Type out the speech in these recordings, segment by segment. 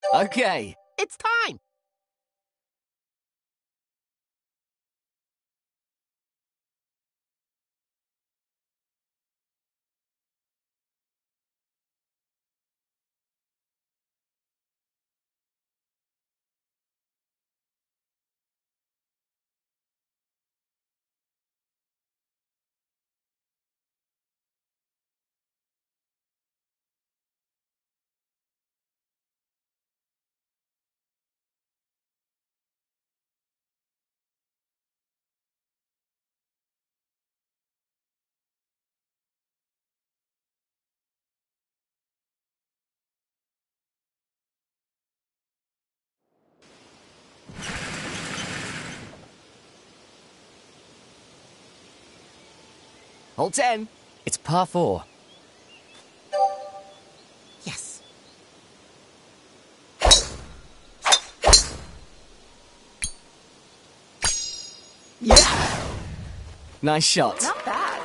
Okay. It's time. Hole 10. It's par 4. Yes. Yeah! Nice shot. Not bad.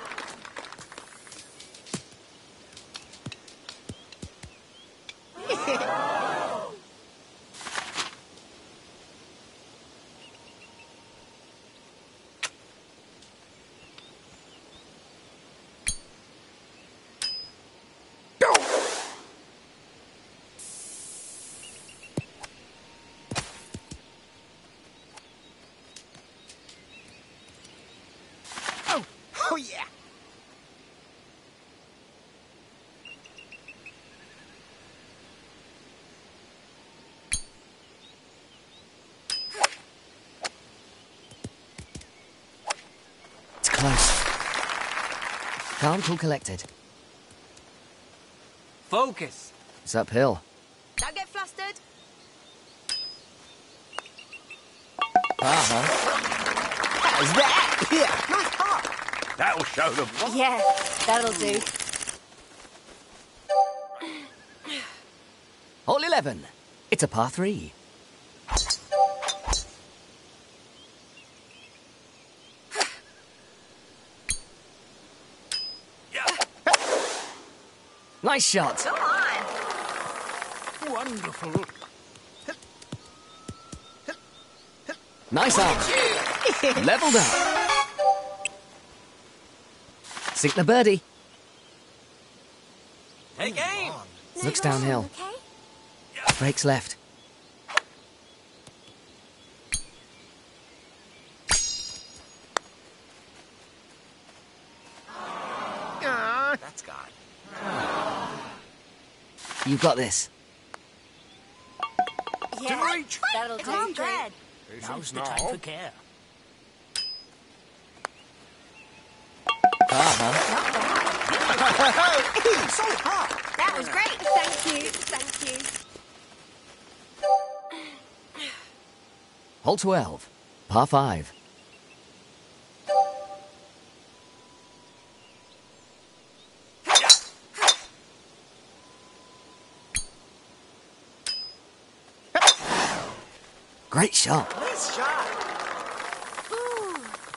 Oh, yeah. It's close. Calm, cool, collected. Focus. It's uphill. Don't get flustered. How's that? Yeah, nice part. That'll show them. Yeah, that'll do. Hole 11. It's a par 3. Nice shot. Come on. Wonderful. Nice arm. Leveled up. Sink the birdie. Take aim. Looks downhill. Okay? Brakes left. That's gone. You've got this. Yeah, reach. that'll it's do. on thread. Now's the time for care. Solid part. That was great. Thank you. Thank you. Hole 12. Par 5. Great shot. Nice shot. Ooh.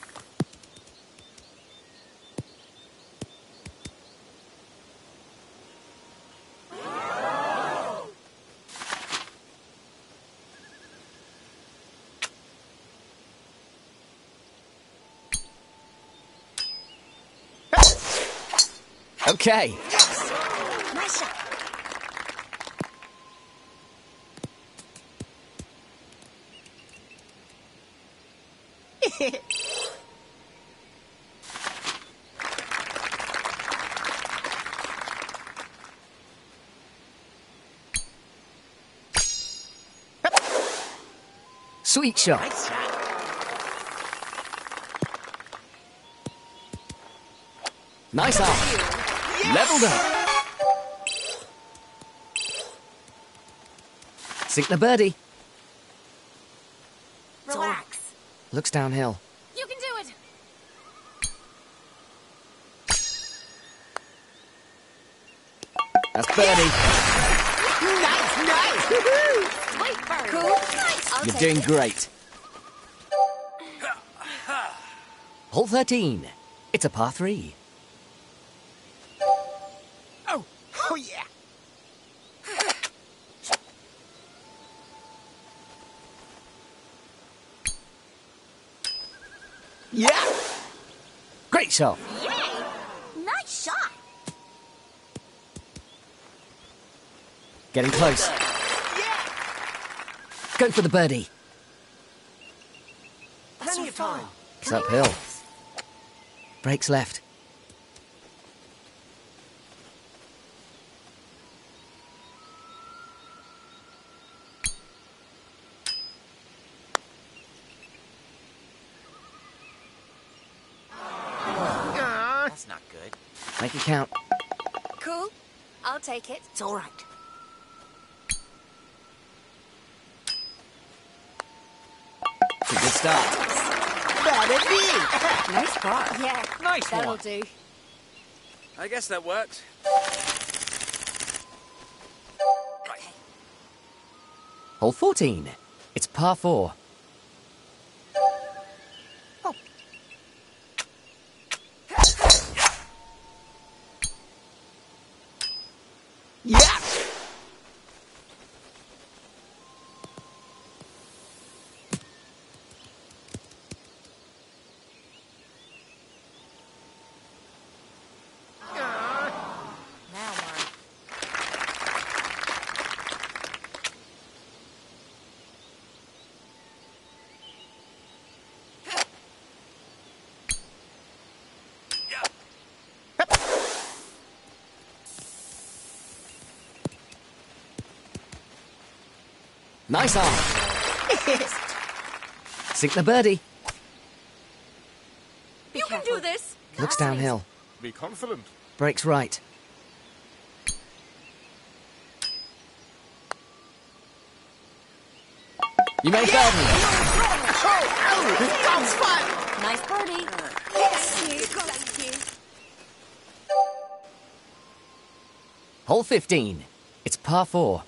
Okay. Nice shot. Sweet shot. Nice shot. Nice arm. Leveled up. Sink the birdie. Relax. Looks downhill. You can do it. That's birdie. Nice. Woohoo. Sweet bird. Cool. Nice. I'll You're take doing it. great. Hole 13. It's a par 3. Oh, yeah. Yeah. Great shot. Yay! Nice shot. Getting close. Yeah. Go for the birdie. Plenty of time. It's uphill. Brakes left. That's not good. Make it count. Cool. I'll take it. It's all right. It's a good start. That'll be. Nice bar. Yeah. Nice That'll one. do. I guess that works. Okay. Hole 14. It's par 4. Yeah. Now, Mark. Nice arm. Sink the birdie. You can do this. Looks downhill. Be confident. Brakes right. You made birdie. That's fun. Nice birdie. Thank you. Hole 15. It's par 4.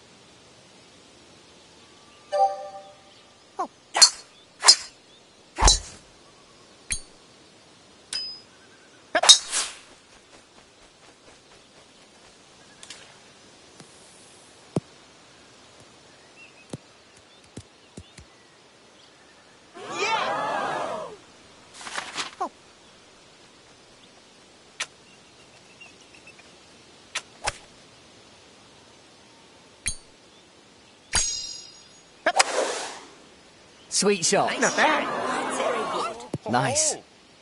Sweet shot. Not bad. Nice.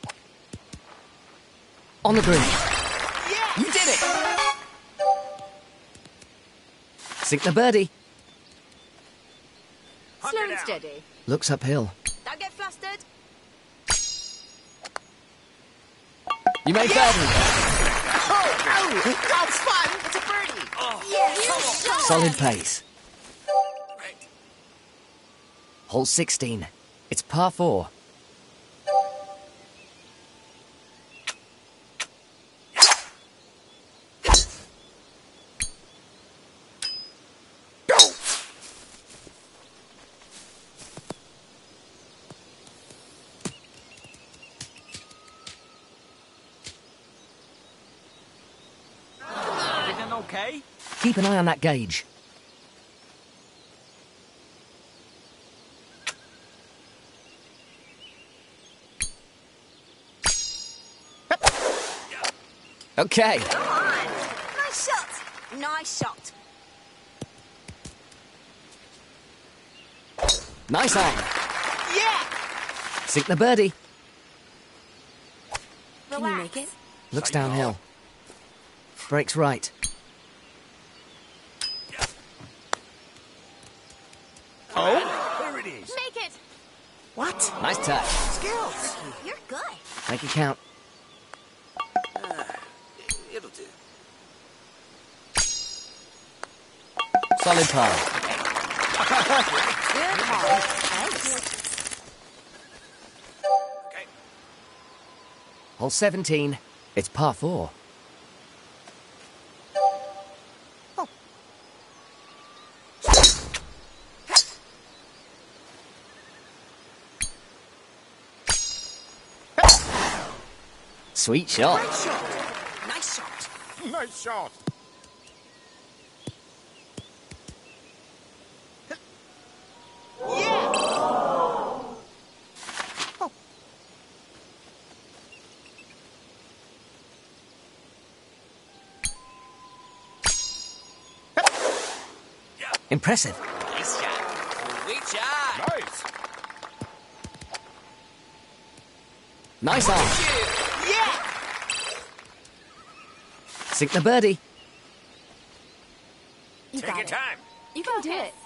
On the green. Yeah. You did it. Sink the birdie. Slow and steady. Looks uphill. Don't get flustered. You made birdie. That's fun. It's a birdie. Yes. Solid pace. Hole 16. It's par 4. Everything okay? Keep an eye on that gauge. Okay. Come on. Nice shot. Nice shot. Nice arm. Yeah. Sink the birdie. Can you make it? Looks downhill. Brakes right. There it is. Make it. What? Nice touch. Skills. You're good. Make it count. It'll do. Solid par. Good ball. Thanks. Okay. Hole 17. It's par 4. Sweet shot. Nice shot. Nice shot. Impressive. Nice shot. Sweet shot. Nice. Nice arm. Yeah! Sink the birdie. You Take got your it. time. You can do it.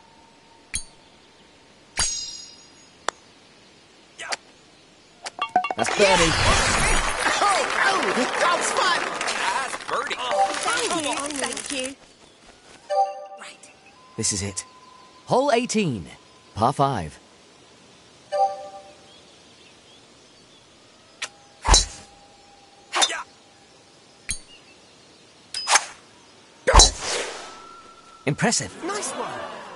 That's birdie. Oh, that was fun! That's birdie. Thank you. Right. This is it. Hole 18, par 5. Yeah. Impressive. Nice one.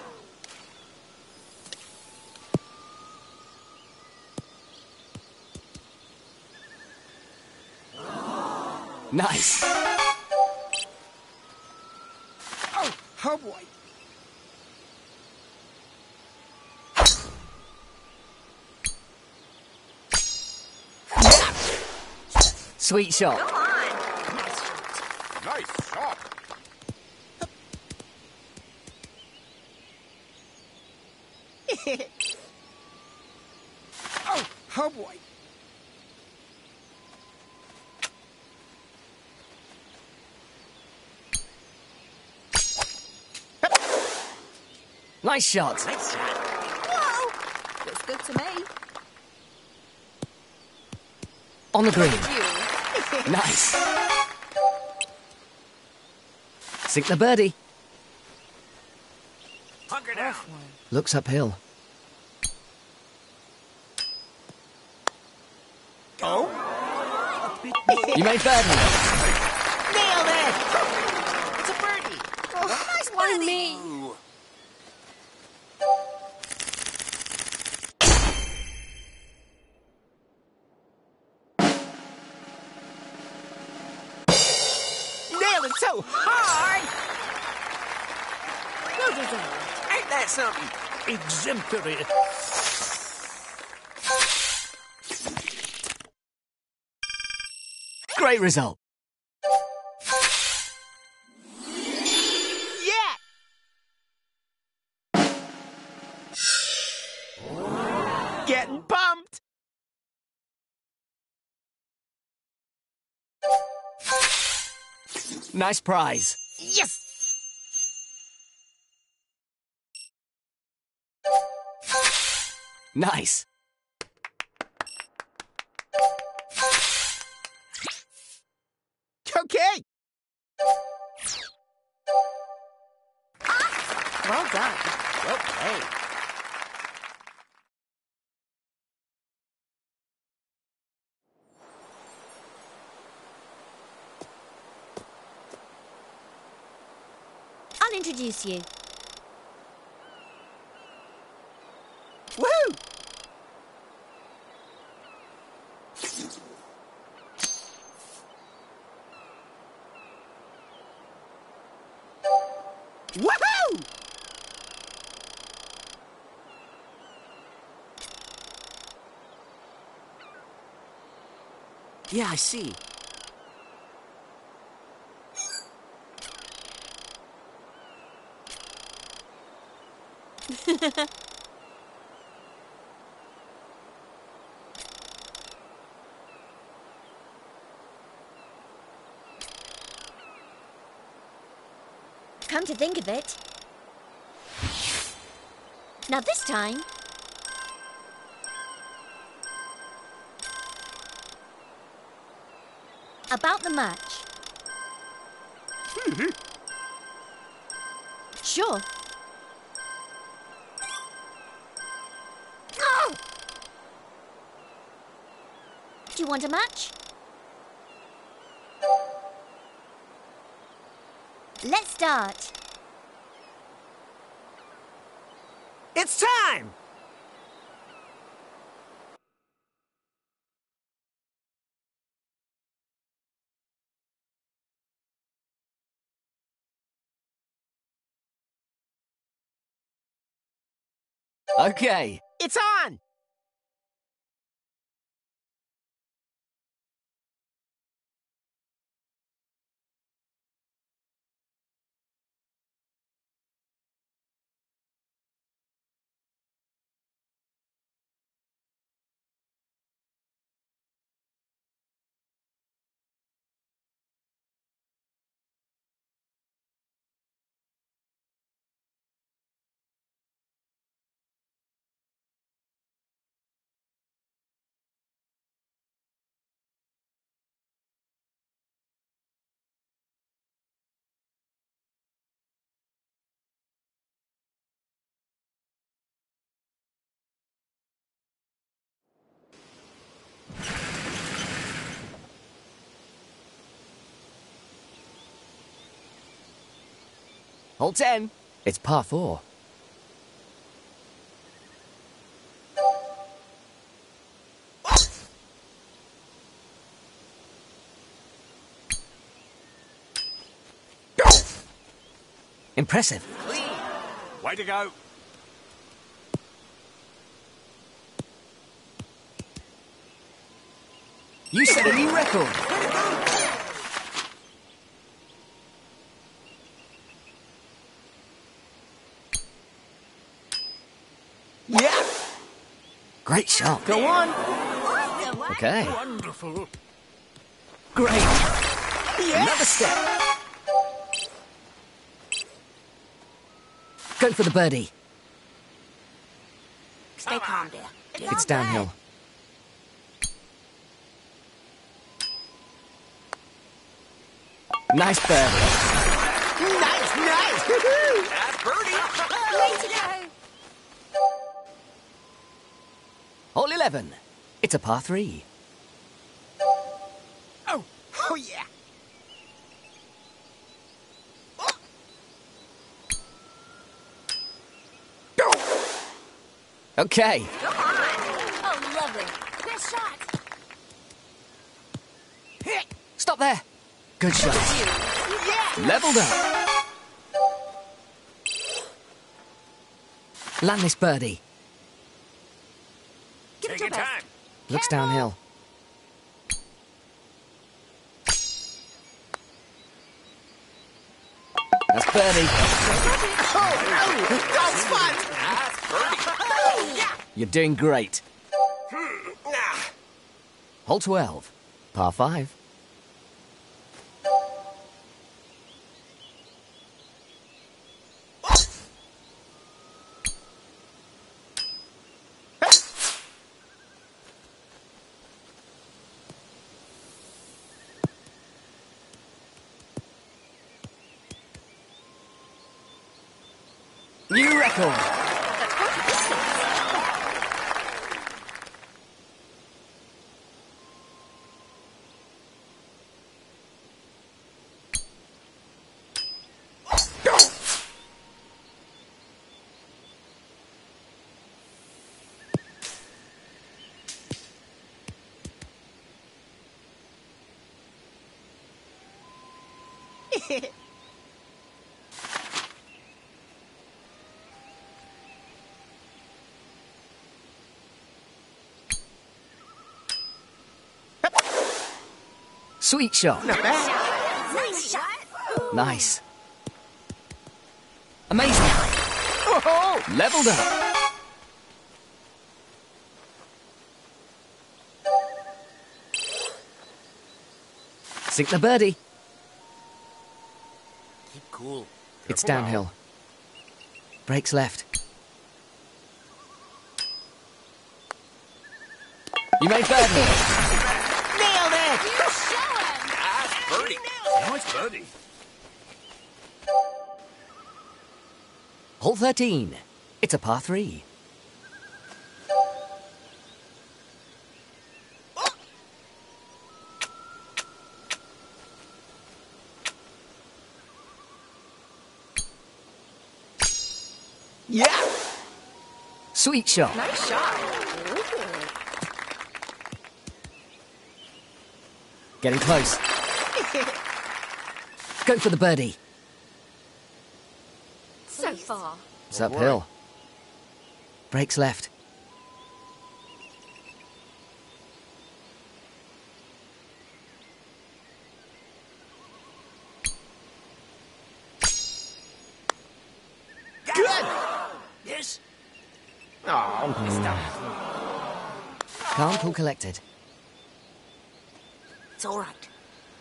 Nice. Oh boy. Sweet shot. Come on. Nice shot. Oh boy. Nice shot. Nice shot. Whoa. Looks good to me. On the green. You. Nice. Sink the birdie. Hunker down. Looks uphill. Oh? You made birdie. Nailed it! It's a birdie. Oh, nice one, me. Ooh. Nailed it so hard! Well deserved. Ain't that something? Exemplary. Great result. Yeah! Getting pumped! Nice prize. Yes! Nice. Okay! Well done. Well played. I'll introduce you. Woohoo! Woohoo! Yeah, I see. Come to think of it. Now this time... About the match. Sure. Oh! Do you want a match? Let's start. It's time! Okay. It's on! Hole 10. It's par 4. Impressive. Clean. Way to go. You set a new record. Yeah. Great shot. Go on. Okay. Wonderful. Great. Yeah. Another step. Go for the birdie. Stay calm, dear. It's downhill. Nice birdie. Nice, nice. Woohoo. That's birdie. Way to go. Hole 11. It's a par 3. Oh, oh yeah. Okay. Come on. Oh, lovely. Nice shot. Stop there. Good shot. Yeah. Leveled up. Land this birdie. Give it Take your your best. time. Looks downhill. That's birdie. Oh, that's fun. That's birdie. Yeah. You're doing great. Nah. Hole 12. Par 5. New record. Sweet shot. Not bad. Nice shot. Nice. Amazing. Oh, Leveled up. Sink the birdie. Keep cool. It's Careful now. downhill. Brakes left. You made birdie. nailed it. You show him. That's birdie. Nice birdie. Hole 13. It's a par 3. Yeah. Sweet shot. Nice shot. Getting close. Go for the birdie. So far. It's uphill. Brakes left. Good. Yes. Oh, Calm, cool, collected. It's all right.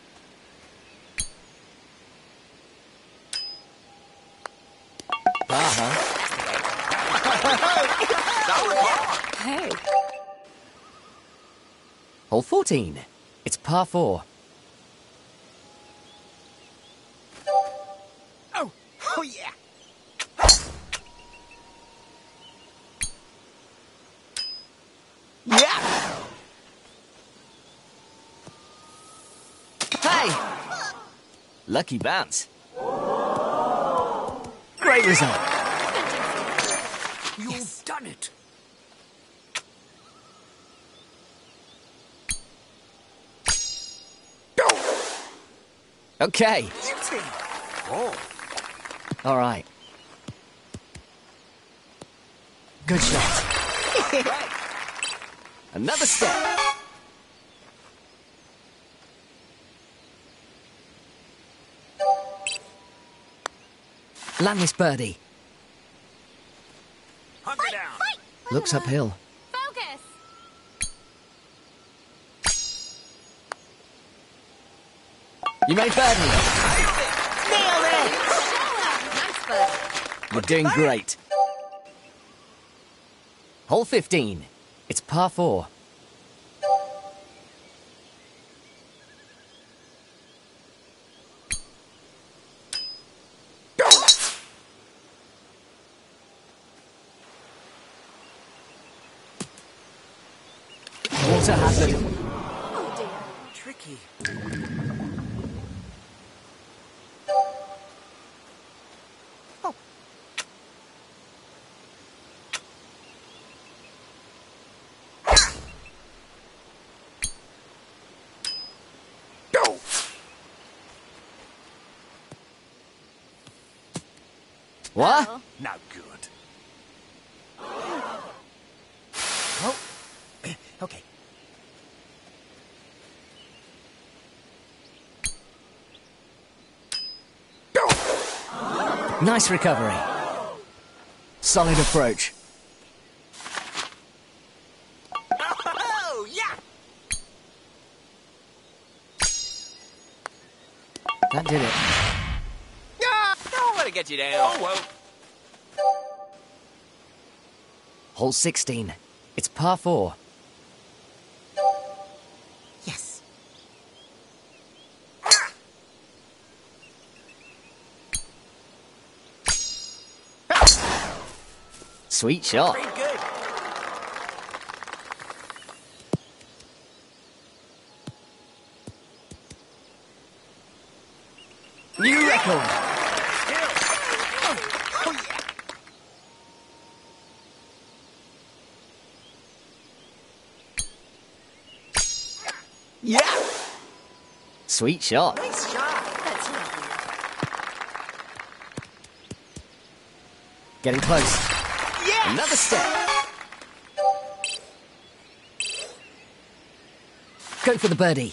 Uh-huh. Hey. Hole 14. It's par 4. oh, oh yeah. Yeah. Hey! Lucky bounce. result. You've done it. Okay. Beauty. Oh. All right. Good shot. Another step. Land this birdie. Hunker down. Looks uphill. Focus. You made birdie. Nailed it. Nice bird. You're doing great. Hole 15. It's par 4. Water hazard. Oh dear. Tricky. What? Oh. Not good. Oh. Okay. Nice recovery. Solid approach. Oh, yeah. That did it. Don't want to get you down. Oh, well. Hole 16. It's par 4. Yes. Sweet shot. Pretty good. New record. Oh, yeah. Yeah. Sweet shot. Nice shot. That's lovely. Getting close. Yeah. Another step. Go for the birdie.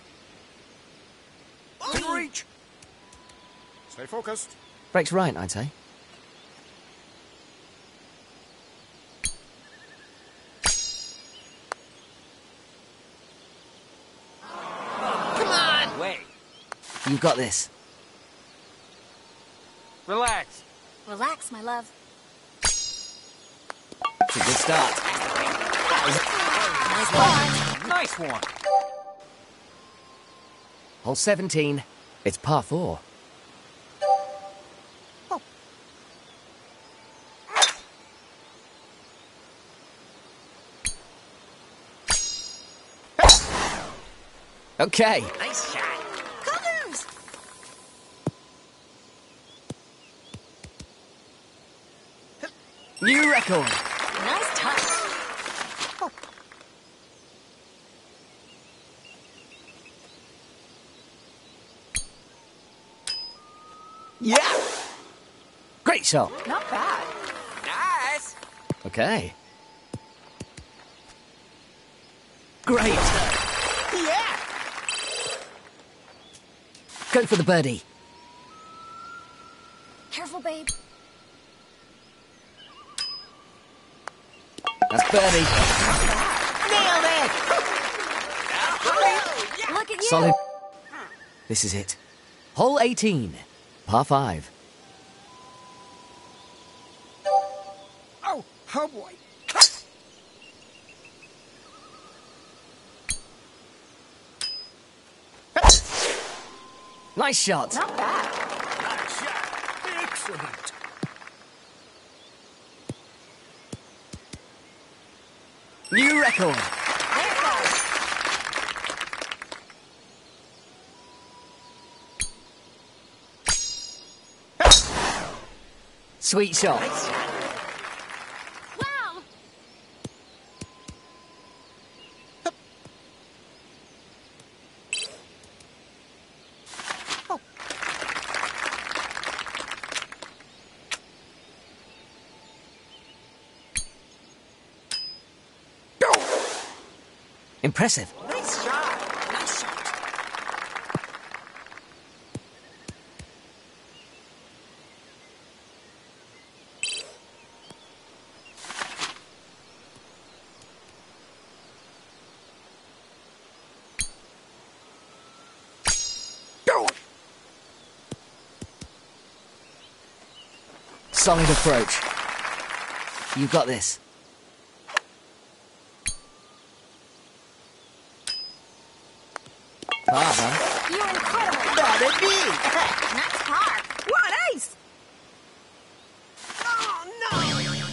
In reach. Stay focused. Breaks right, I'd say. Come on. Way. You've got this. Relax. Relax, my love. It's a good start. Nice putt. Nice one. Hole 17. It's par 4. Okay. Nice shot. Colors. New record. Nice touch. Yeah. Great shot. Not bad. Nice. Okay. Great. Yeah. Go for the birdie. Careful, babe. That's birdie. Nailed it. Look at you. Solid. This is it. Hole 18. Par 5. Oh, oh boy. Nice shot. Not bad. Nice shot. Excellent. New record. There it goes. Sweet shot. Wow! Impressive. Nice shot. Nice shot. Solid approach. You got this. Huh? You're incredible! That'd be. Nice par! What ace? Oh, no.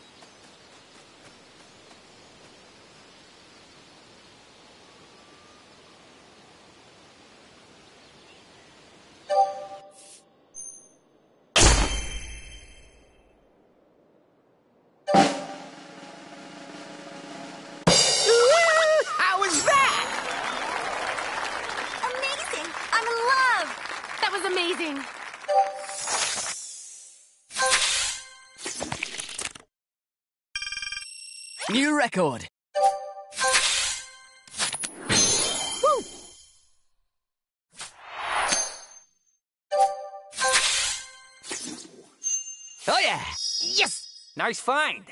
How was that? Amazing! I'm in love! That was amazing! New record. Woo! Oh yeah. Yes. Nice find.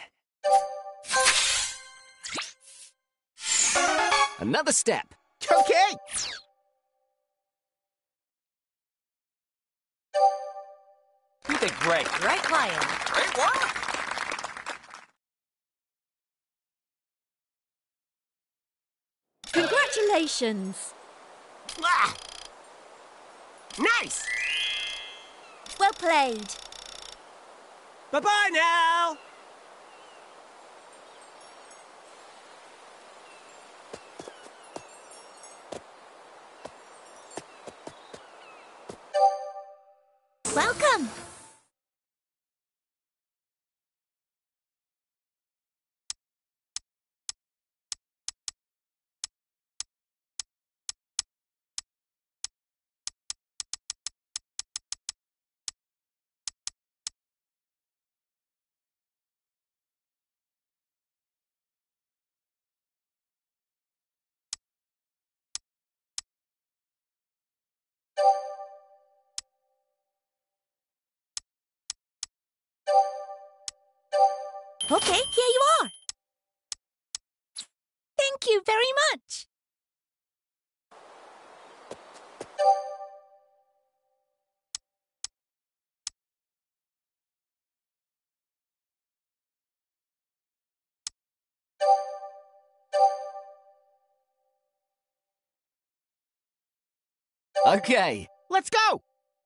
Another step. Okay. You did great. Great playing. Great work. Congratulations! Ah. Nice. Well played. Bye-bye now. Welcome! Okay, here you are. Thank you very much. Okay. Let's go.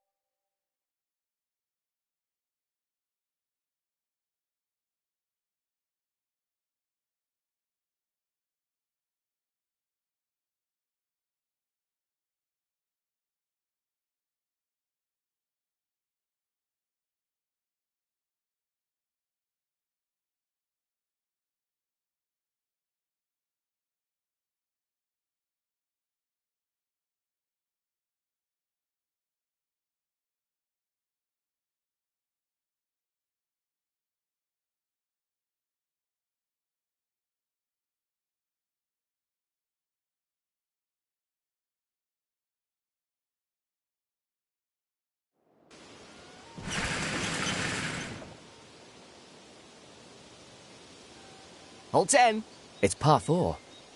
Hole 10. It's par 4.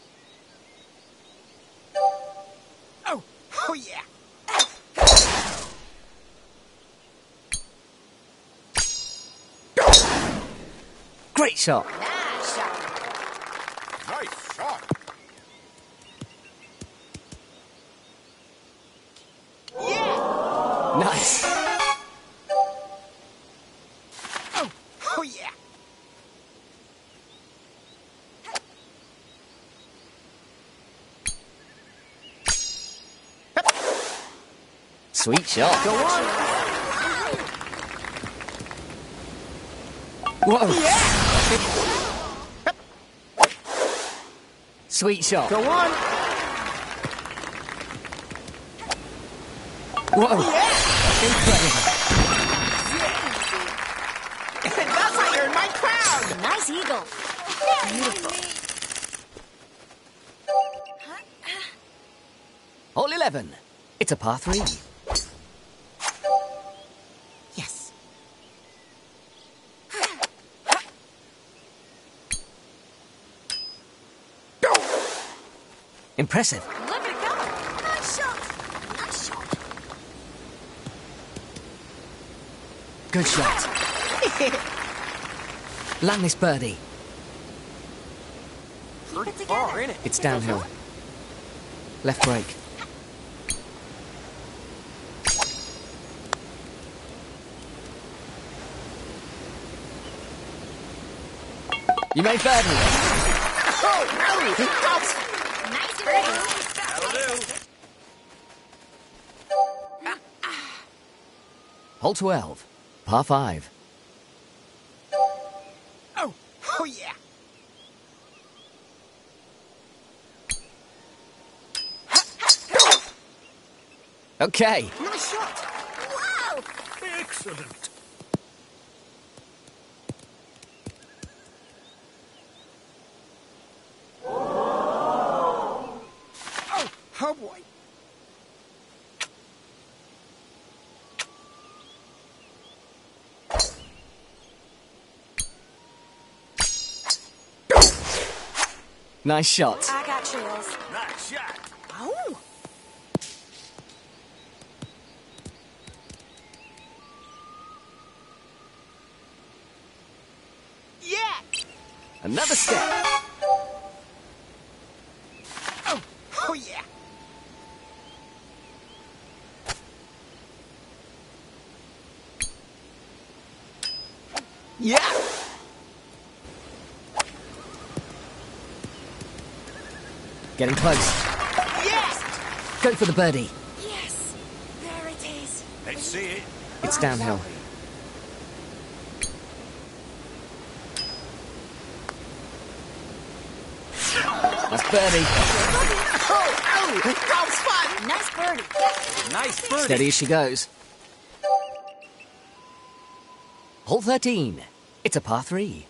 Oh, oh yeah. Great shot. Nice shot. Nice shot. Yeah. Nice. Oh, oh yeah. Sweet shot. Go on. Whoa! Yeah! Sweet shot. Go on. Whoa! Yeah! Incredible. That's how you earn my crown. Nice eagle. Hole 11. It's a par 3. Yes. Impressive. Look at it go. Nice shot. Nice shot. Good shot. Land this birdie. Pretty far, ain't it? It's downhill. Left break. You made birdie. Oh, no! Golf's Nice birdie. That'll do. Hole 12. Par 5. Oh, oh yeah. Okay. Nice shot. Wow. Excellent. Oh boy. Nice shot. I got chills. Nice shot. Oh. Yeah. Another step. Oh, oh yeah. Yeah. Getting close. Yes. Go for the birdie. Yes. There it is. Let's see it. It's downhill. That's birdie. Oh, golf's fun. Nice birdie. Nice birdie. Steady as she goes. Hole 13. It's a par 3.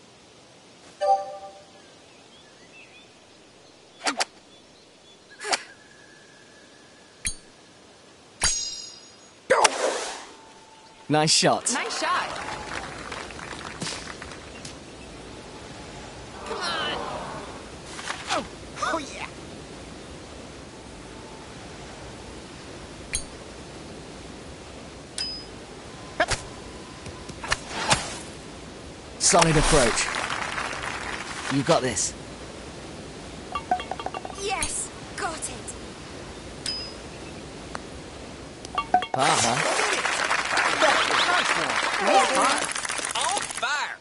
Nice shot. Nice shot. Oh, oh yeah. Solid approach. You got this. Yes. Got it. Uh-huh. On fire.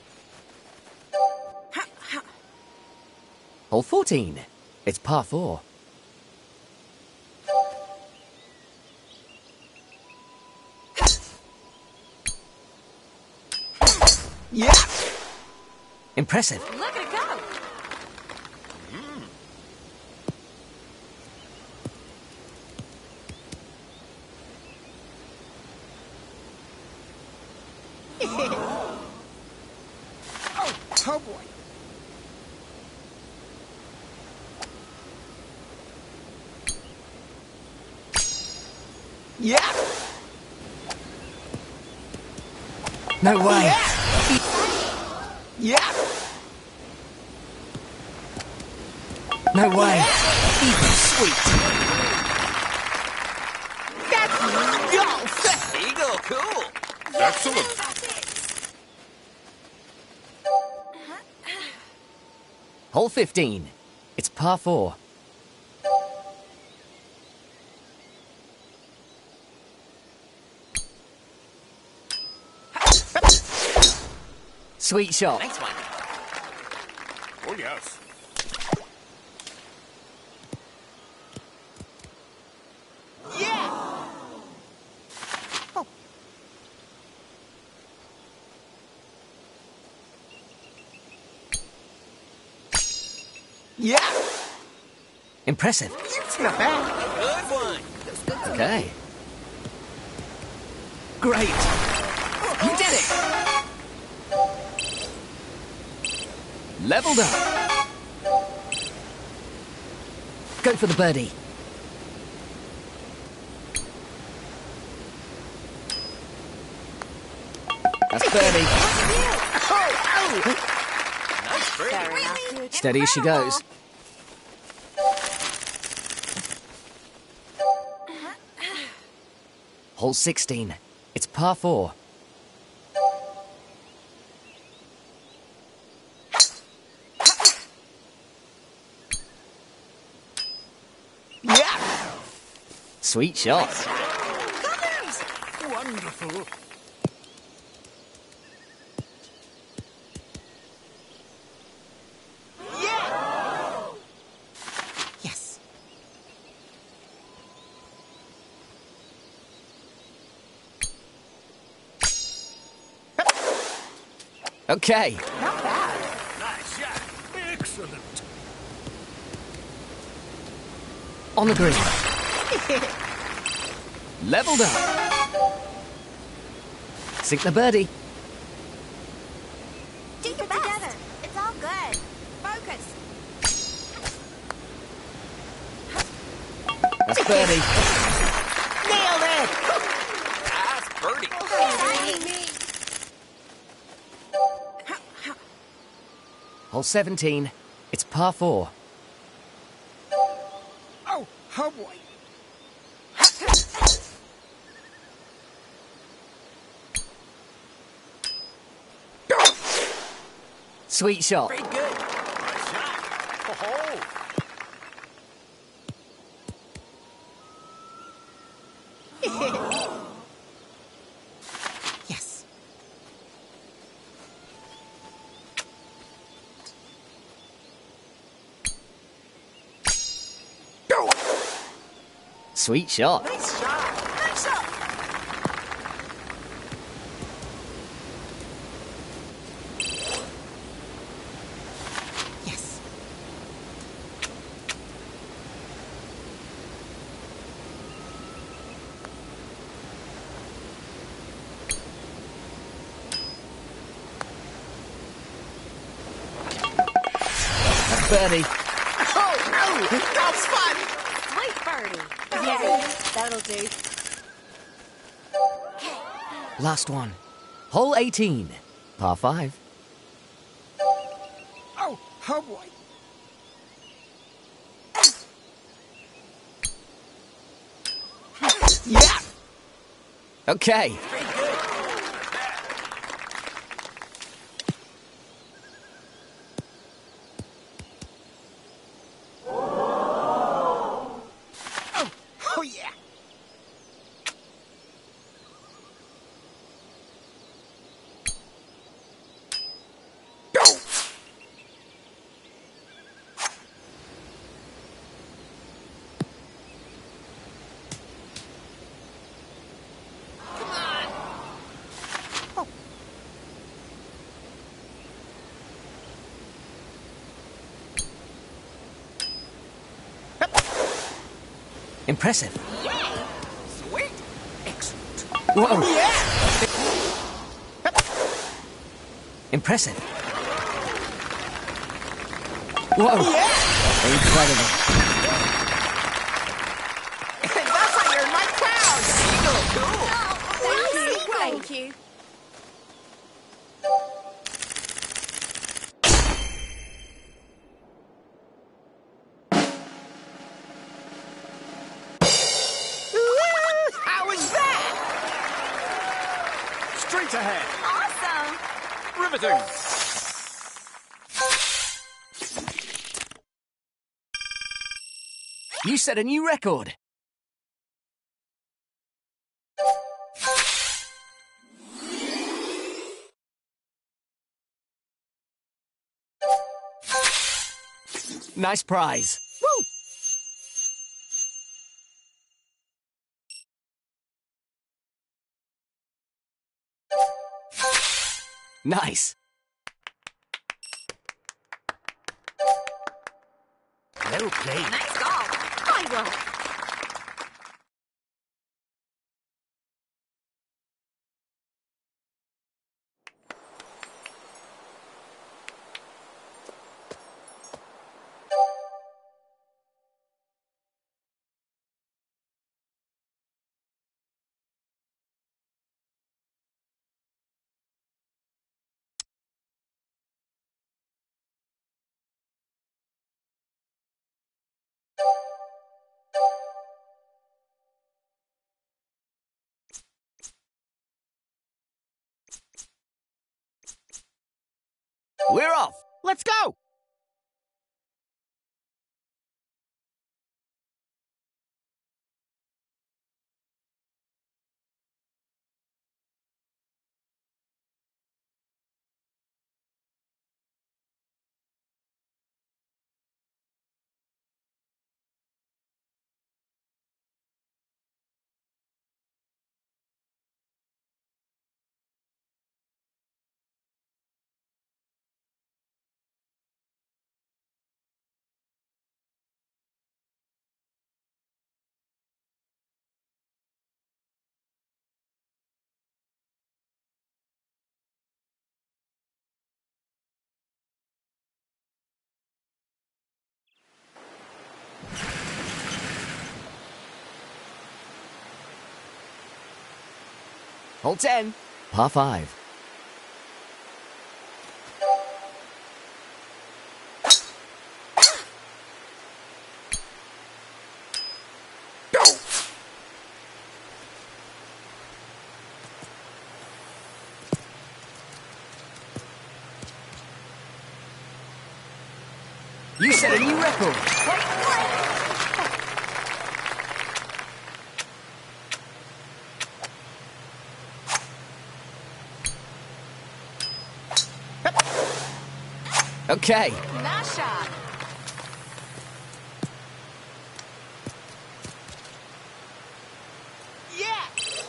Hole 14. It's par 4. Yeah. Impressive. Look at it go. Oh boy. Yeah. No way. Yeah. No way. Even sweet. That's golf. Eagle, cool. Excellent. Hole 15. It's par 4. Sweet shot. Nice one. Oh, yes. Yeah. Oh. Yeah. Impressive. It's not bad. Good one. Okay. Great. You did it. Leveled up. Go for the birdie. That's birdie. Nice birdie. Fair enough, dude. Steady as she goes. Hole 16. It's par 4. Yeah. Sweet shot. Wonderful. Yes. Okay. Not bad. Nice shot. Excellent. On the green. Leveled up. Sink the birdie. Do your best. Together. It's all good. Focus. That's birdie. Nailed it. Nice birdie. Hole 17. It's par 4. Oh boy. Sweet shot. Very good. Nice shot. Oh. Yes. Sweet shot. Nice shot. Nice shot. Yes. That's birdie. Oh, that's fun. Sweet birdie. Yeah, that'll do. Last one. Hole 18. Par 5. Oh boy. Yeah. Okay. Very good. Oh yeah. Go. Impressive. Sweet. Excellent. Whoa. Yeah. Impressive. Whoa. Yeah. Incredible. That's how you're my crown. Thank you. How was that? Straight ahead. Awesome. Riveting. You set a new record. Nice prize. Woo. Nice. Well played. Nice golf. I will. We're off. Let's go. Hole 10, par 5. You set a new record. Okay. Nice shot. Yeah!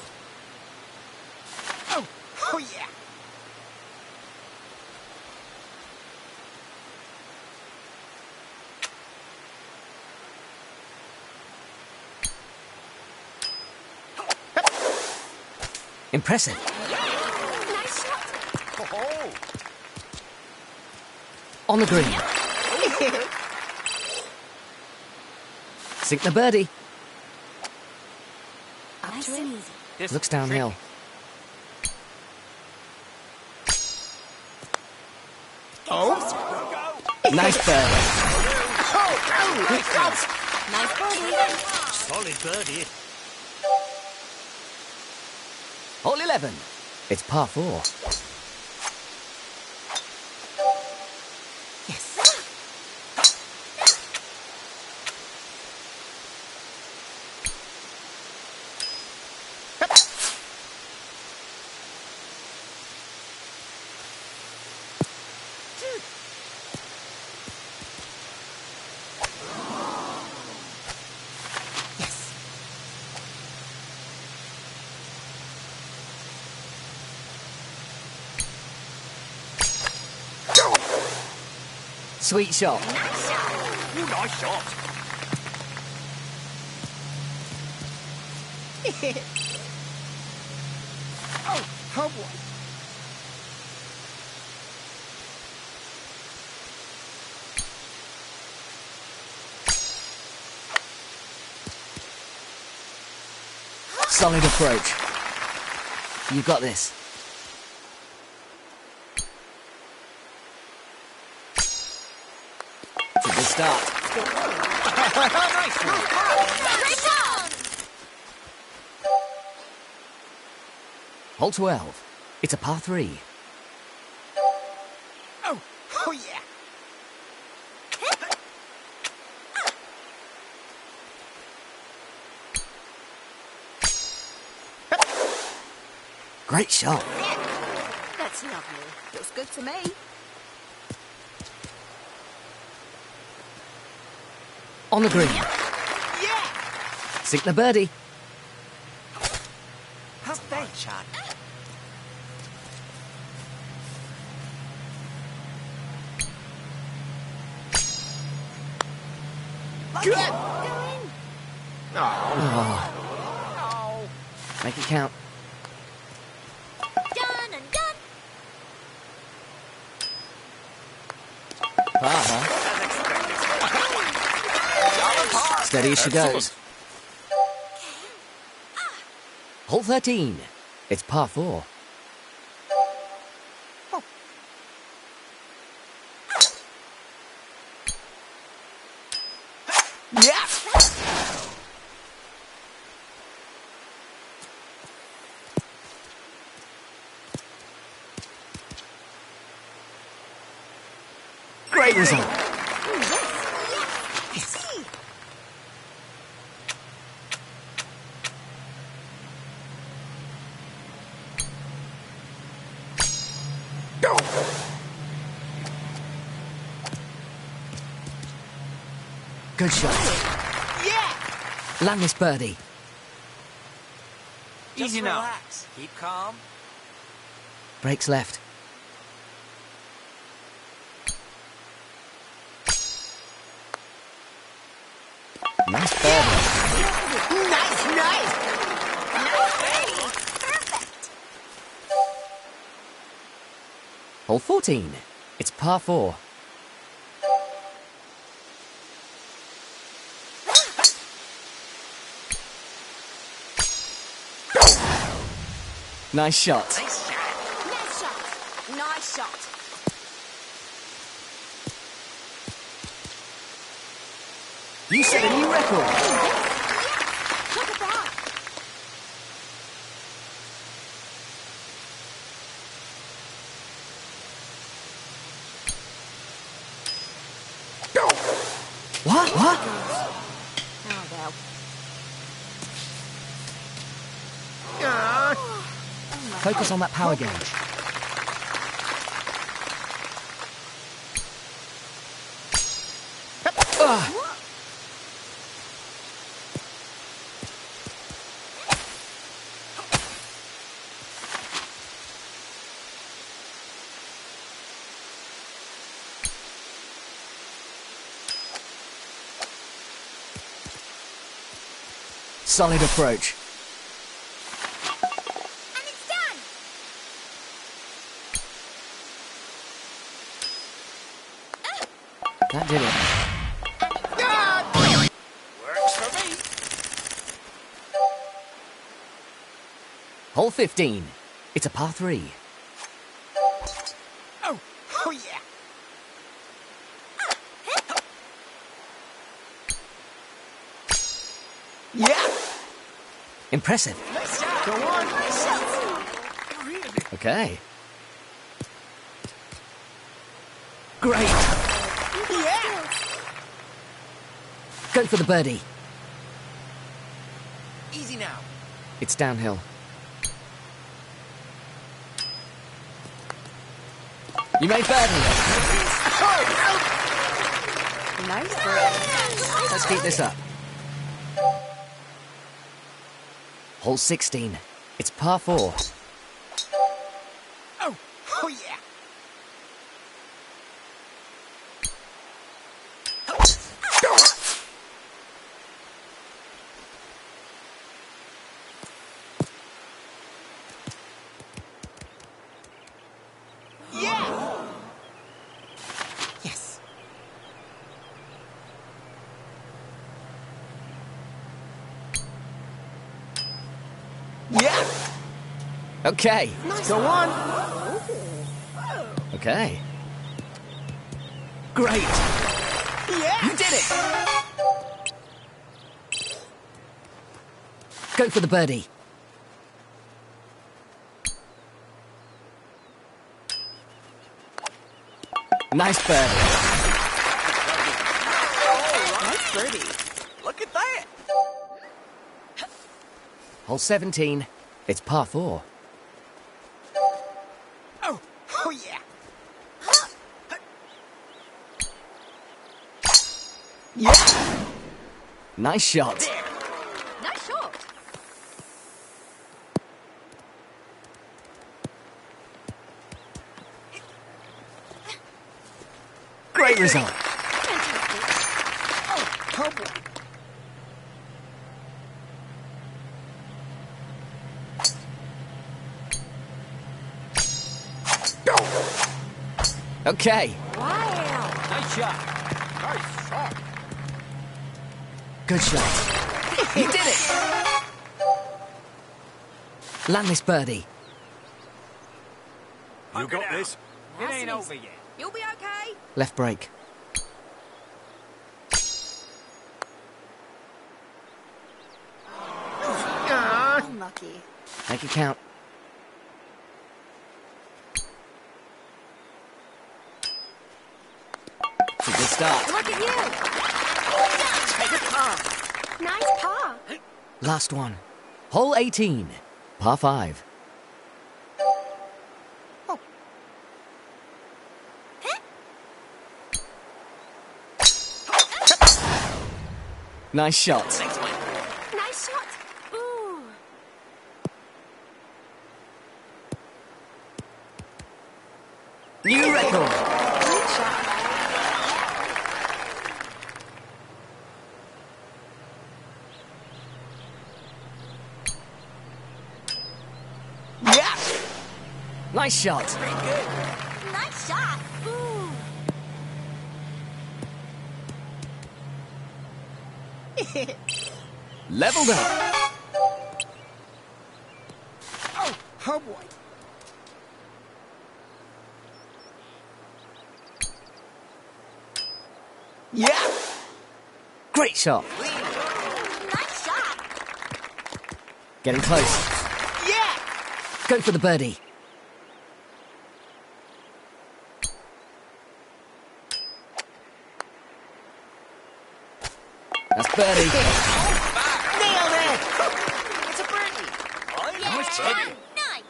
Oh yeah! Impressive. Nice shot. Oh, On the green. Sink the birdie. Nice and easy. this Looks downhill. Nice birdie. Nice birdie. Solid birdie. Hole 11. It's par 4. Sweet shot. Ooh, nice shot. Oh boy. Solid approach. You got this. It's a good start. Great job. Hole 12. It's a par 3. Oh yeah! Great shot. That's lovely. Looks good to me. On the green. Yeah! Sink the birdie. How's that shot? Good. Go in. Oh. Make it count. Done and done. Par, huh? Steady as she goes. Hole 13. It's par 4. Yeah. Great result. Good shot. Yeah. Land this birdie. Easy now. Relax. Keep calm. Breaks left. Nice birdie. Nice, nice. Perfect. Hole 14. It's par 4. Nice shot. Nice shot. Nice shot. You set a new record. Look at that. What? What? Oh, well. Focus on that power gauge. Solid approach. And it's done. That did it. Works for me. Hole 15. It's a par 3. Oh, oh yeah. Yeah. Impressive. Go on. Okay. Great. Yeah. Go for the birdie. Easy now. It's downhill. You made birdie. Nice break. Let's keep this up. Hole 16. It's par 4. Oh, oh yeah. Yeah. Yes. Yeah. Okay. Go on. Okay. Great. Yeah. You did it. Go for the birdie. Nice birdie. Nice birdie. Look at that. Hole 17. It's par 4. Oh, oh yeah. Yeah. Nice shot. Nice shot. Great result. Oh boy. Okay, Wow. Nice shot. Nice shot. good shot. You did it! Land this birdie. You got this? It ain't over yet. You'll be okay. Left break. Unlucky. Make it count. It's a good start. Look at you. Take it calm. Nice par. Last one. Hole 18. Par 5. Nice shot. Nice shot. Ooh. New record. Good shot. Yeah. Nice shot. Nice shot. Ooh. Leveled up. Oh boy. Yeah. Great shot. Nice shot. Getting close. Yeah. Go for the birdie. That's birdie. Nailed it. It's a birdie. Oh, Yeah. nice birdie. Nice.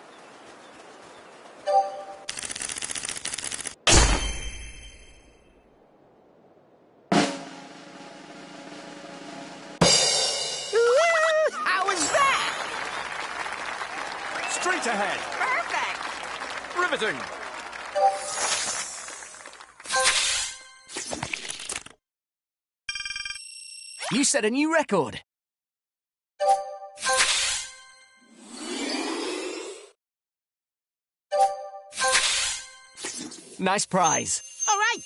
How was that? Straight ahead. Perfect. Riveting. You set a new record. Nice prize. All right.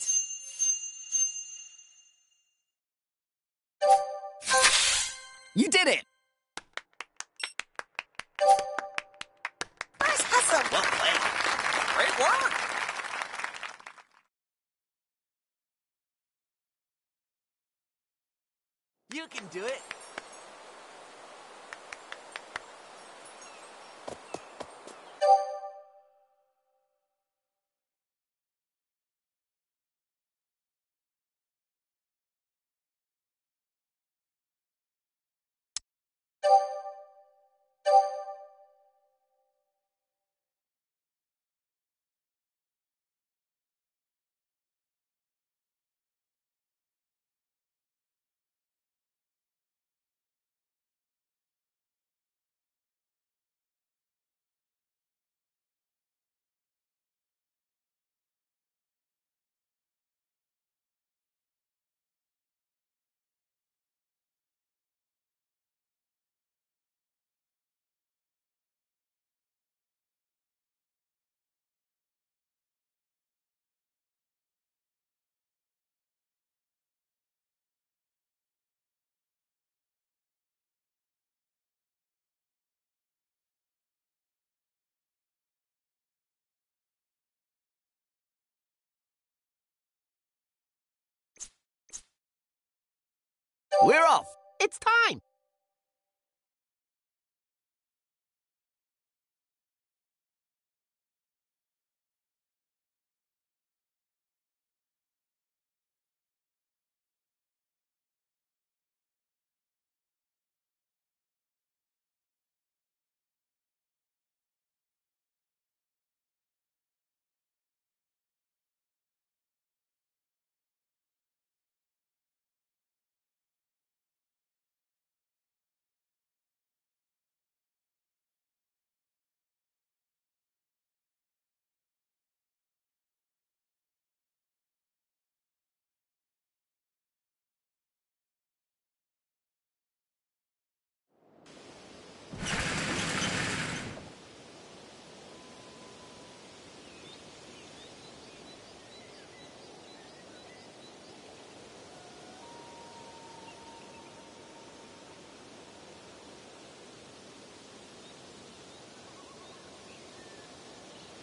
You did it. Nice hustle. Well played. Great work. You can do it. We're off. It's time.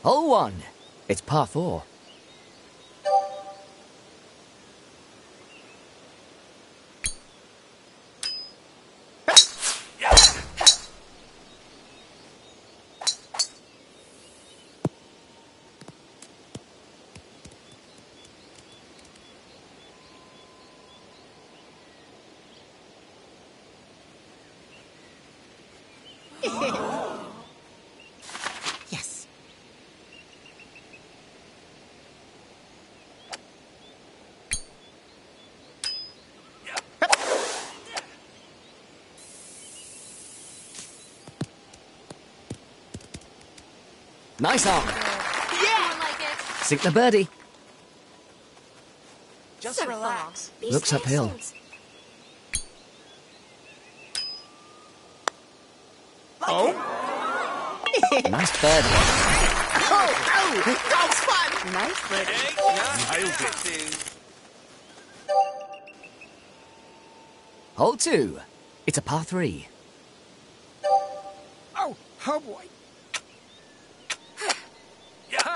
Hole 1. It's par 4. Yes. Nice arm. I like it. Sink the birdie. Just So relax. far. Be Looks uphill. patient. Nice birdie. Oh, that's fun. Nice birdie. Nailed it. Hole 2. It's a par 3. Oh, oh boy. Yeah.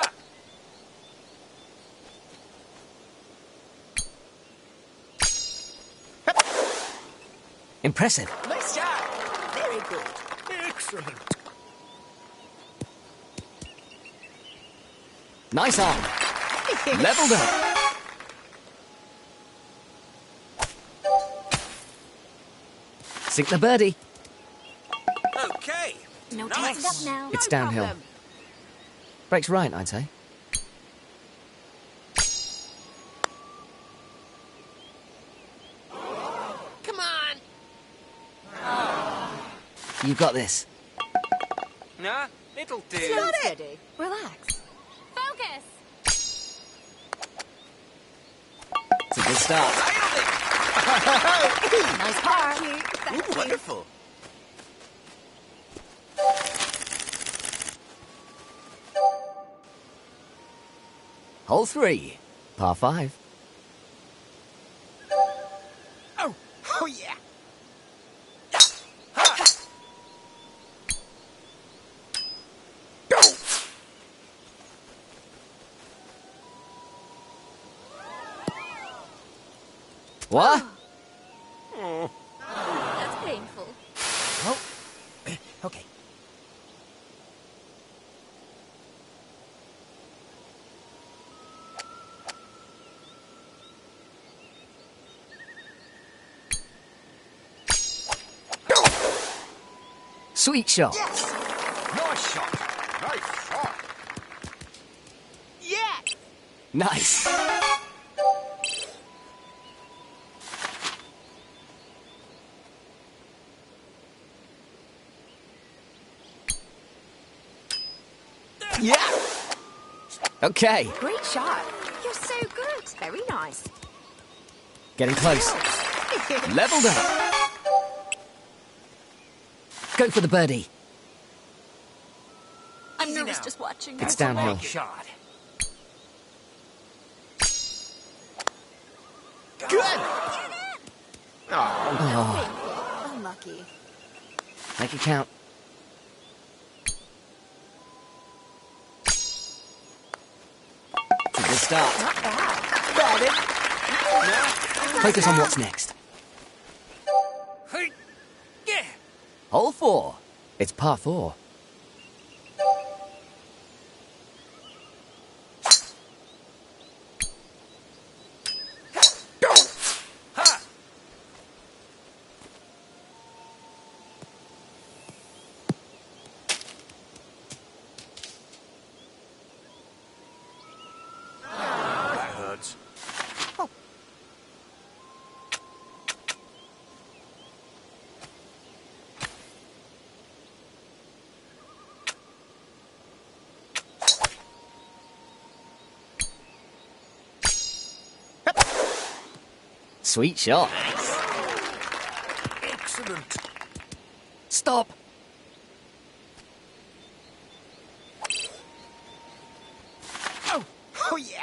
Impressive. Nice job. Very good. Excellent. Nice arm. Leveled up. Sink the birdie. Okay. No Nice. nice. Up now. It's No downhill. problem. Breaks right, I'd say. Come on. You got this. Nah, it'll do. Slow and steady. Relax. Focus. It's a good start. Nice par. Thank you. Wonderful. Hole 3. Par 5. Oh, oh yeah. Go! What? That's painful. Oh, okay. Sweet shot. Nice shot. Nice shot. Yeah. Nice. Yeah. Okay. Great shot. You're so good. Very nice. Getting close. Leveled up. Go for the birdie. I'm Easy nervous now. just watching. It's downhill. Big shot. Good. Oh, Unlucky. make it count. It's a good start. Got it. Focus on what's next. Hey. Yeah. Hole 4. It's par 4. Ha. That hurts. Sweet shot. Excellent. Stop. Oh, oh yeah.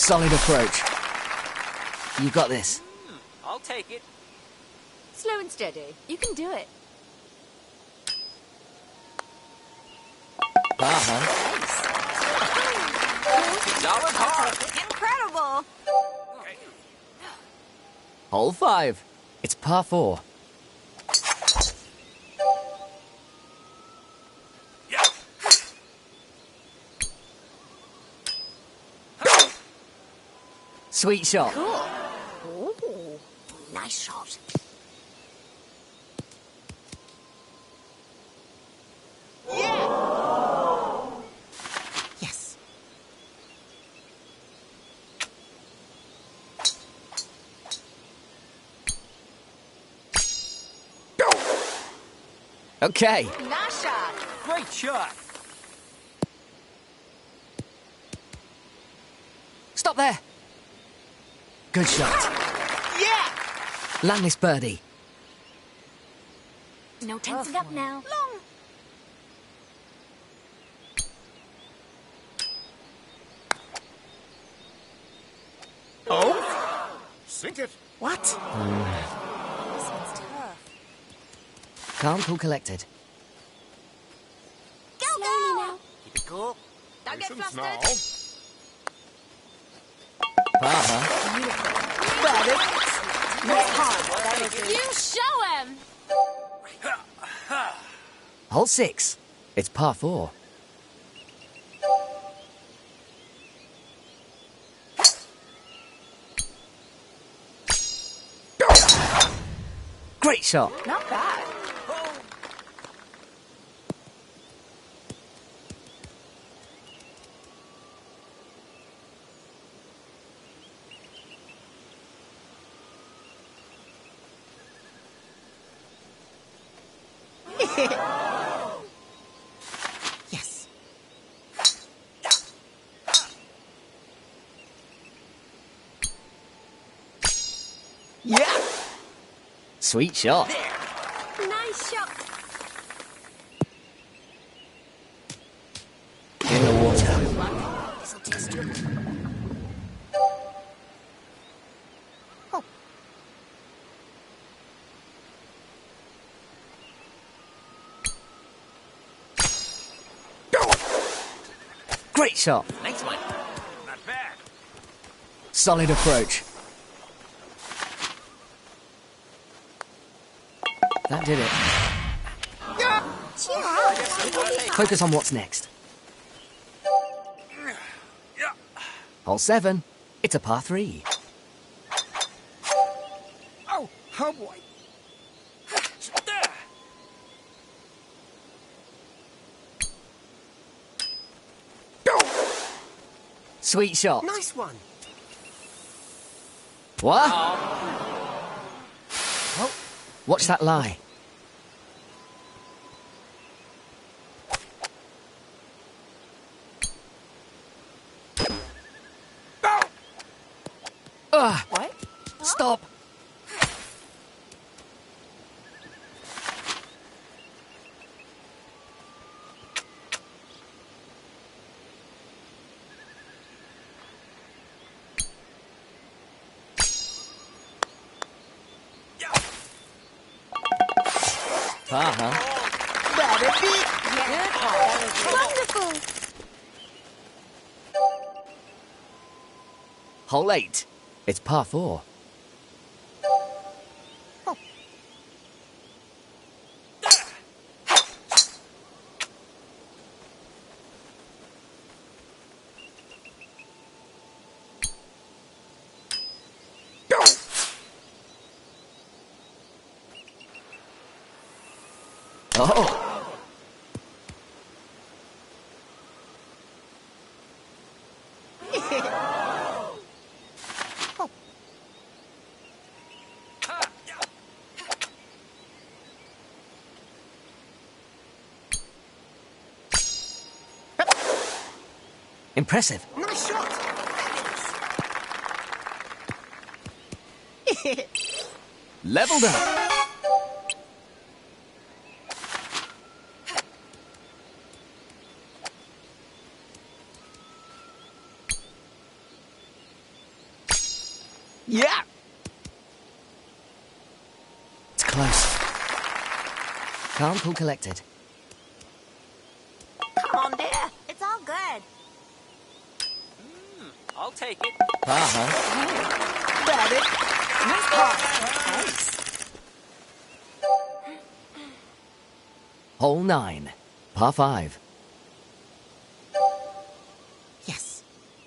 Solid approach. You got this. I'll take it. Slow and steady. You can do it. Solid hard. Incredible. Hole 5. It's par 4. Yeah. Sweet shot. Ooh, nice shot. Yes. Okay. Nice shot. Great shot. Stop there. Good shot. Yeah. Land this birdie. No tensing up now. Long. Oh? Sink it. What? This one's tough. Calm, cool, collected. Go, go. Now. Keep it cool. Don't get Patience flustered. now. Par. Got it. You show him. Hole 6. It's par 4. Great shot. Not bad. Yes. Yeah. Sweet shot. Nice shot. In the water. This'll test you. Great shot. Nice one. Not bad. Solid approach. That did it. Cheer up. Focus on what's next. Yeah. Hole 7. It's a par 3. Oh boy. Sweet shot. Nice one. What? Watch that lie. What? Stop. Uh-huh. Wonderful. Hole 8. It's par 4. Oh. Impressive. Nice shot. Leveled up. Yeah. It's close. Calm, cool, collected. Come on, dear. It's all good. I'll take it. Par, huh? Got it. Nice pass. Hole 9. Par 5. Yes.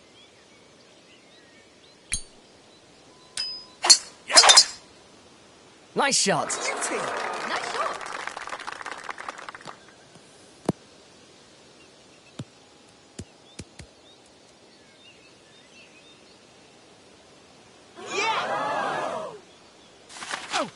Nice shot. Nice shot. Oh. Oh,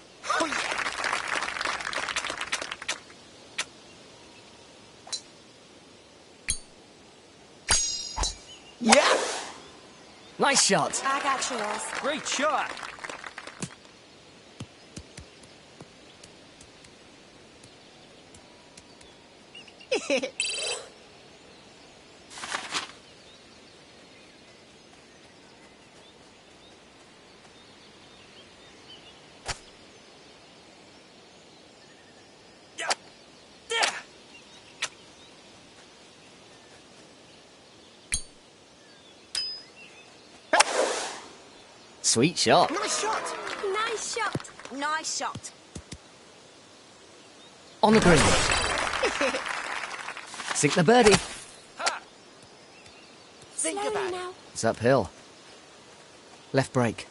yeah. Yeah. Nice shot. I got chills. Great shot. Yeah. Yeah. Sweet shot. Nice shot. Nice shot. Nice shot. On the green. Sink the birdie. Think Slowly about it. now. It's uphill. Left break.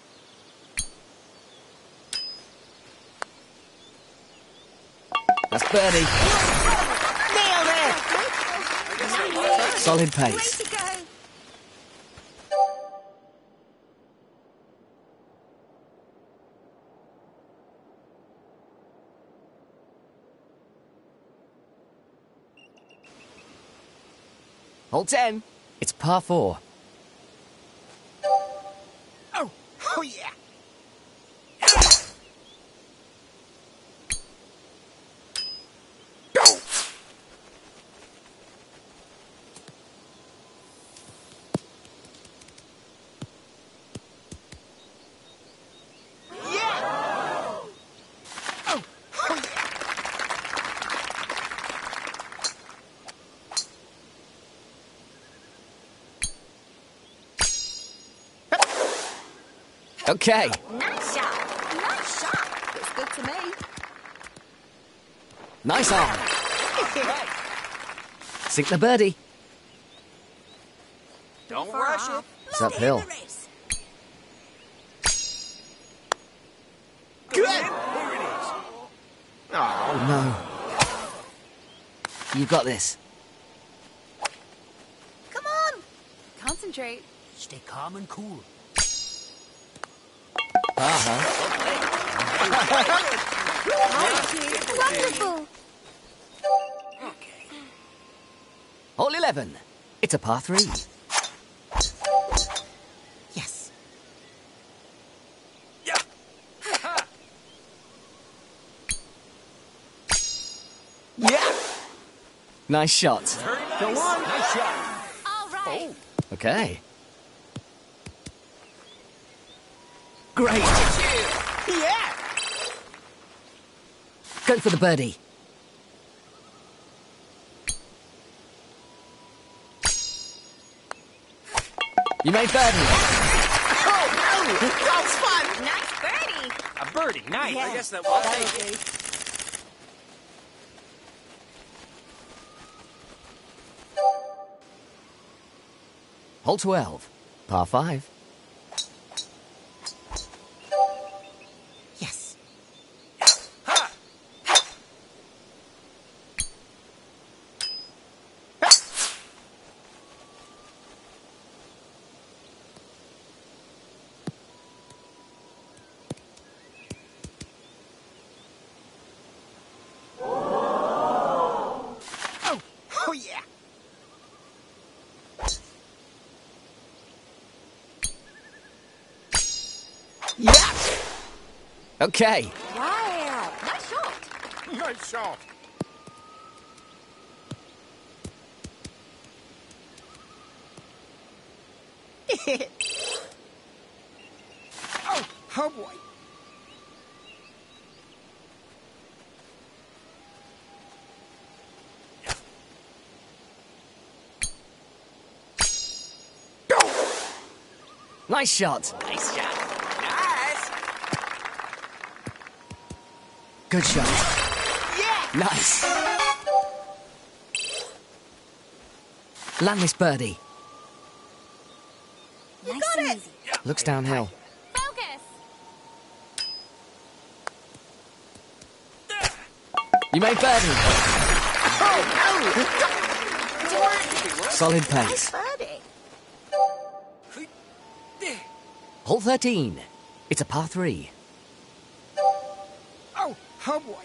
That's birdie. Nailed it. Solid Way pace. to go. Hole 10. It's par 4. Oh, oh yeah. Go. Yeah. Oh, oh yeah. Okay. Nice shot. Nice shot. Looks good to me. Nice arm. Sink the birdie. Don't For rush a it. It's uphill. Good. Here it is. Oh, No. You got this. Come on. Concentrate. Stay calm and cool. Par, huh? Wonderful. Okay. Hole 11. It's a par 3. yes. Yeah. Yeah. Nice shot. Very nice. Go on. Nice shot. All right. Okay. Great. Yeah. Go for the birdie. You made birdie. Oh, that was fun. Nice birdie. A birdie. Nice. Yeah. I guess that will take it. Hole 12. Par 5. Yes. Ha! Oh, oh yeah. Yeah. Okay. Wow. Nice shot. Nice shot. Oh boy. Nice shot. Nice shot. Nice. Good shot. Yeah. Nice. Land this birdie. You got it. Looks downhill. Focus. You made birdie. Oh, Solid pace. no. Birdie. Hole 13. It's a par 3. Oh boy.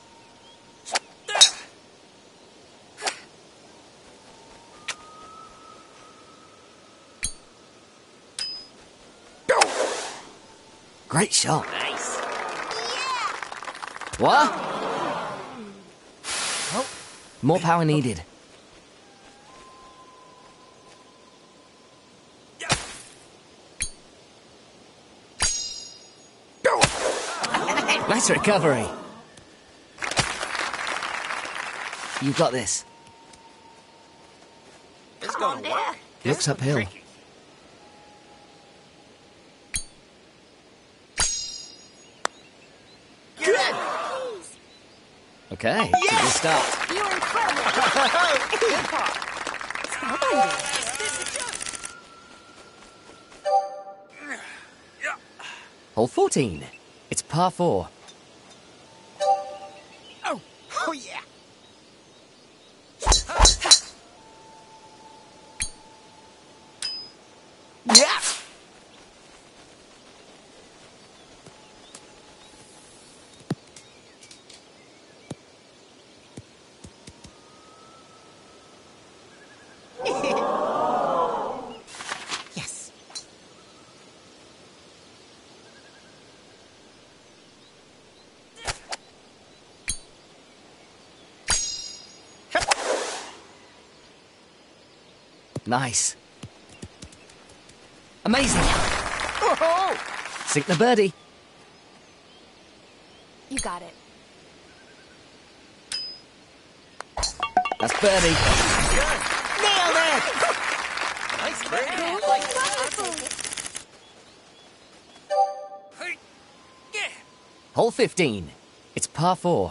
Great shot. Nice. What? More power needed. Nice recovery. You got this. It's gonna work. Looks uphill. Good. Okay, good start. You were incredible. Good part. Hole 14. It's par 4. Oh yeah. Yeah. Yes. Nice. Amazing. Oh, Sink the birdie. You got it. That's birdie. nailed it. Nice birdie. Hole 15. It's par 4.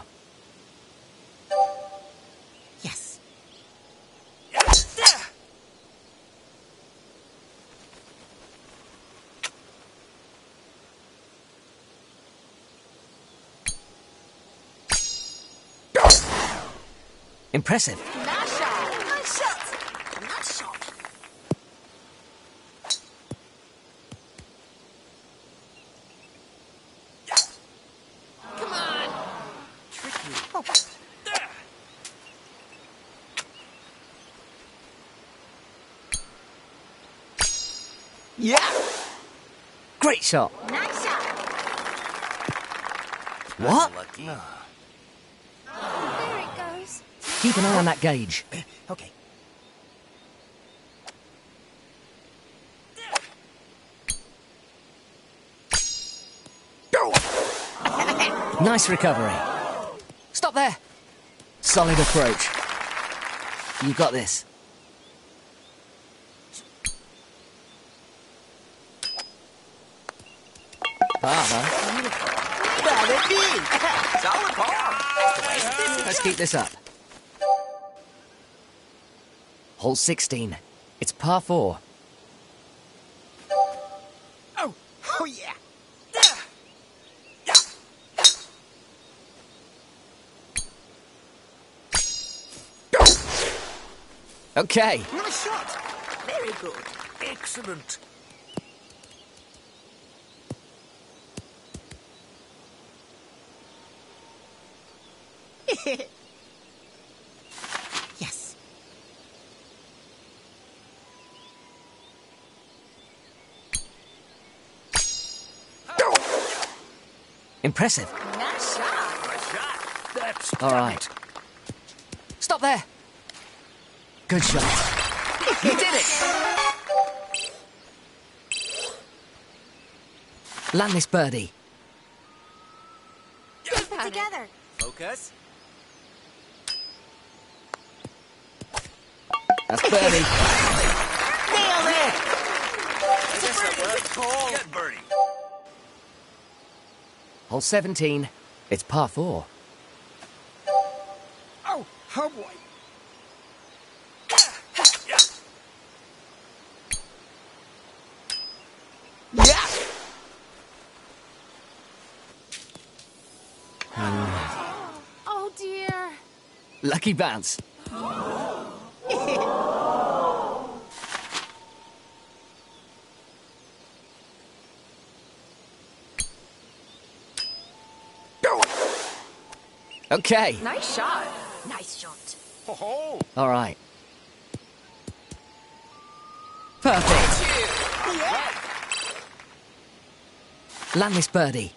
Yes. Impressive. Nice shot. Nice shot. Nice shot. Come on. Yeah. Great shot. Nice shot. What? Lucky. There it goes. Keep an eye on that gauge. Okay. Nice recovery. Stop there. Solid approach. You got this. That indeed. Solid par. Let's keep this up. Hole 16. It's par 4. Oh yeah. Okay. Nice shot. Very good. Excellent. Yes. Impressive. Nice shot. Nice shot. That's All right. Stop there. Good shot. You did it. Land this birdie. Keep it together. Focus. That's birdie. Nailed it! I guess that worked. Call. Get birdie. Hole 17. It's par 4. Oh, oh boy. Yeah! Oh, dear. Lucky bounce. Okay. Nice shot. Nice shot. Oh, All right. Perfect. Land this birdie.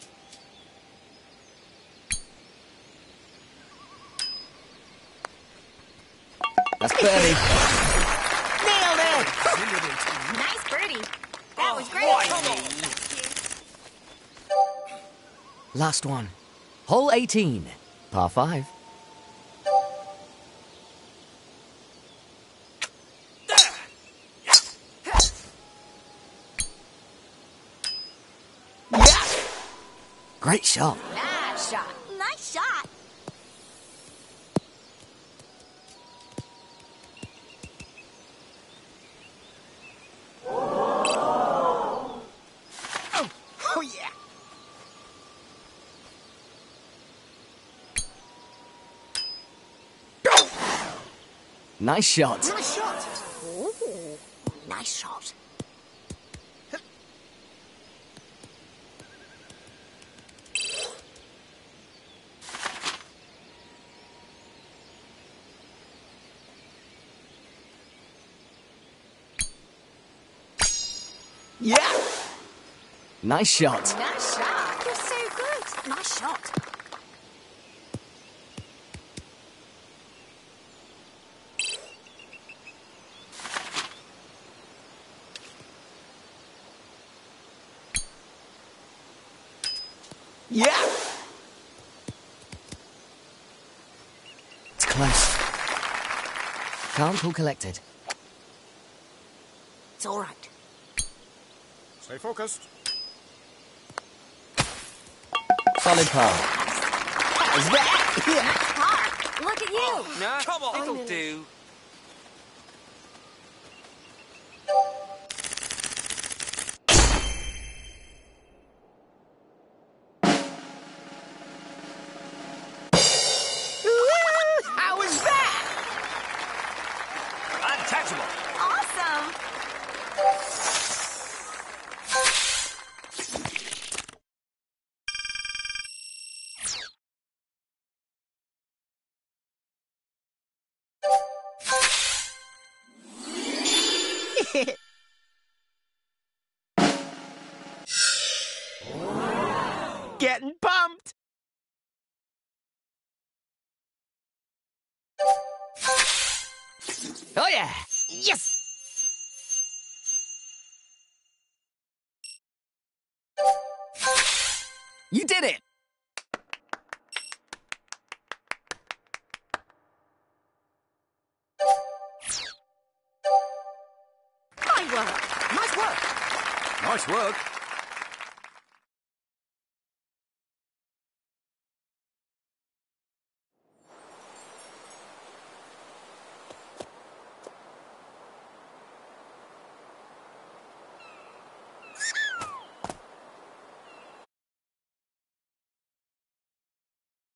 That's birdie. Nailed it! Nice birdie. That was great. Last one. Hole 18. Par 5. Yeah! Great shot. Nice shot. Nice shot. Oh yeah! Nice shot. Nice shot! Ooh, nice shot. Yeah! Nice shot. Nice shot. You're so good. Nice shot. Yeah! It's close. Calm, cool, collected. It's all right. stay focused. Solid par. How's that? Yeah! Park, look at you. Nah, come on. It'll do. How was that? Untouchable. Awesome. Getting pumped! Oh, yeah. Yes! You did it. Nice work. Nice work! Nice work.